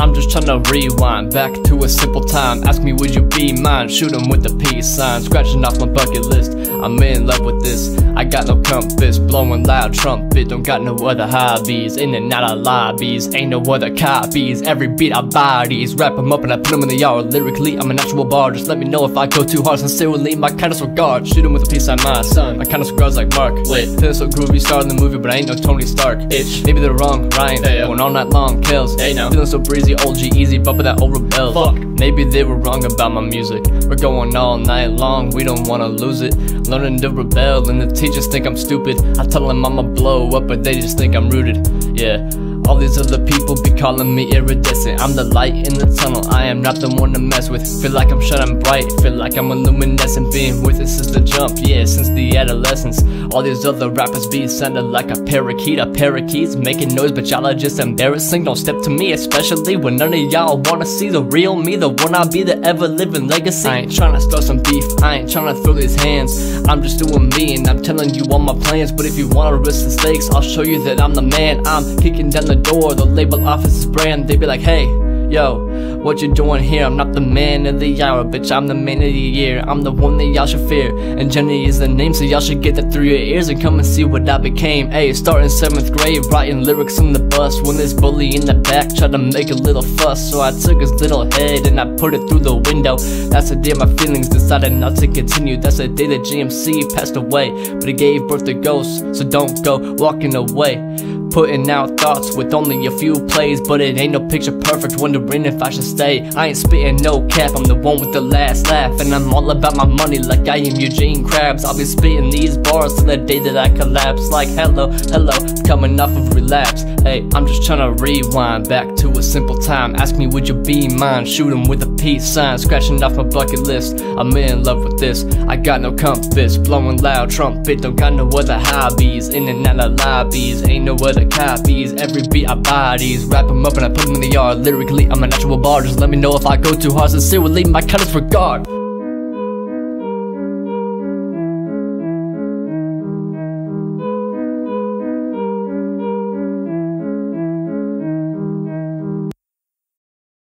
I'm just tryna rewind back to a simple time. Ask me, would you be mine? Shoot 'em with the peace sign. Scratching off my bucket list, I'm in love with this. I got no compass, blowing loud trumpet. Don't got no other hobbies, in and out of lobbies. Ain't no other copies, every beat I bodies. Wrap 'em up and I put 'em in the yard. Lyrically, I'm a natural bar. Just let me know if I go too hard. Sincerely, my kindest regard. Shoot 'em with a peace sign, my son. My kindest regards like Mark. Lit. Feeling so groovy, starting the movie, but I ain't no Tony Stark. Itch. Maybe they're wrong, Ryan. Hey, going all night long, kills. Hey, no. Feeling so breezy, old G easy, bumping that old rebel. Fuck. Maybe they were wrong about my music. We're going all night long, we don't wanna lose it. Learning to rebel, and the teachers think I'm stupid. I tell them I'ma blow up, but they just think I'm rooted. Yeah. All these other people be calling me iridescent. I'm the light in the tunnel, I am not the one to mess with. Feel like I'm shining bright, feel like I'm luminescent. Being with it since the jump, yeah, since the adolescence. All these other rappers be sounding like a parakeet. A parakeet's making noise, but y'all are just embarrassing. Don't step to me, especially when none of y'all wanna see the real me, the one I'll be, the ever-living legacy. I ain't tryna start some beef, I ain't tryna throw these hands. I'm just doing me, and I'm telling you all my plans. But if you wanna risk the stakes, I'll show you that I'm the man. I'm kicking down the door, the label office's brand. They be like, hey, yo, what you doing here? I'm not the man of the hour, bitch, I'm the man of the year. I'm the one that y'all should fear, and Jenny is the name, so y'all should get that through your ears and come and see what I became. Hey, starting 7th grade, writing lyrics on the bus, when this bully in the back tried to make a little fuss. So I took his little head and I put it through the window. That's the day my feelings decided not to continue. That's the day that GMC passed away, but he gave birth to ghosts, so don't go walking away. Putting out thoughts with only a few plays, but it ain't no picture perfect, wondering if I should stay. I ain't spitting no cap, I'm the one with the last laugh, and I'm all about my money like I am Eugene Krabs. I'll be spitting these bars till the day that I collapse. Like hello, hello, coming off of relapse. Hey, I'm just tryna rewind back to a simple time. Ask me, would you be mine? Shoot 'em with a peace sign. Scratching off my bucket list, I'm in love with this. I got no compass, blowing loud trumpet. Don't got no other hobbies, in and out of lobbies. Ain't no other copies, every beat I bodies. Wrap 'em up and I put 'em in the yard. Lyrically, I'm a natural bar. Just let me know if I go too hard. Sincerely, my kindest regard.